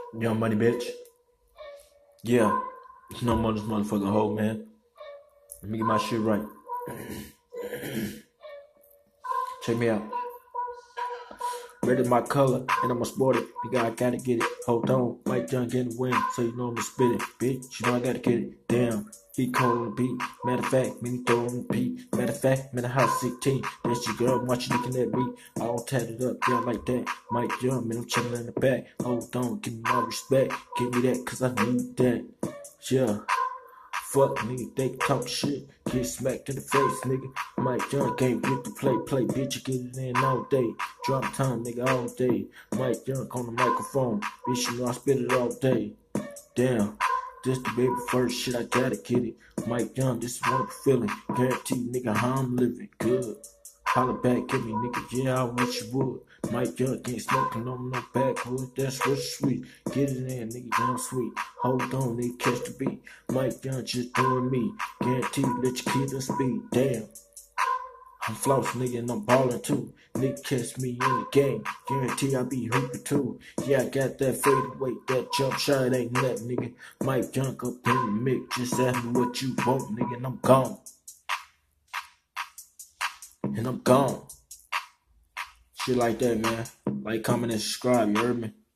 Young money, bitch. Yeah. No more this motherfucking hoe, man. Let me get my shit right. Check me out. Red is my color, and I'ma sport it. Nigga, I gotta get it. Hold on, Mike Young getting the win, so you know I'ma spit it. Bitch, you know I gotta get it. Damn, he cold on the beat. Matter of fact, me throw on the beat. Matter of fact, man, the house 16. That's your girl, watch you looking at me. I don't tat it up, yeah, like that. Mike Young, man, I'm chillin' in the back. Hold on, give me my respect. Give me that, cause I need that. Yeah. Fuck nigga, they talk shit, get smacked in the face, nigga. Mike Young can't get the play, bitch, you get it in all day. Drop time, nigga, all day. Mike Young on the microphone, bitch, you know I spit it all day. Damn, this the baby first shit, I gotta get it. Mike Young, this is wonderful feeling. Guarantee, nigga, how I'm living good. Holla back at me, nigga, yeah, I wish you would. Mike Young ain't smoking on no backwood, that's what's sweet. Get it in, nigga, damn sweet. Hold on, nigga, catch the beat. Mike Young just doing me. Guaranteed, let your kid speed. Damn, I'm floss, nigga, and I'm ballin' too. Nigga, catch me in the game. Guarantee I be hooping too. Yeah, I got that fadeaway, that jump shot ain't nothing, nigga. Mike Young up in the mix, just ask me what you want, nigga, and I'm gone. And I'm gone. Shit like that, man. Like, comment, and subscribe, you heard me?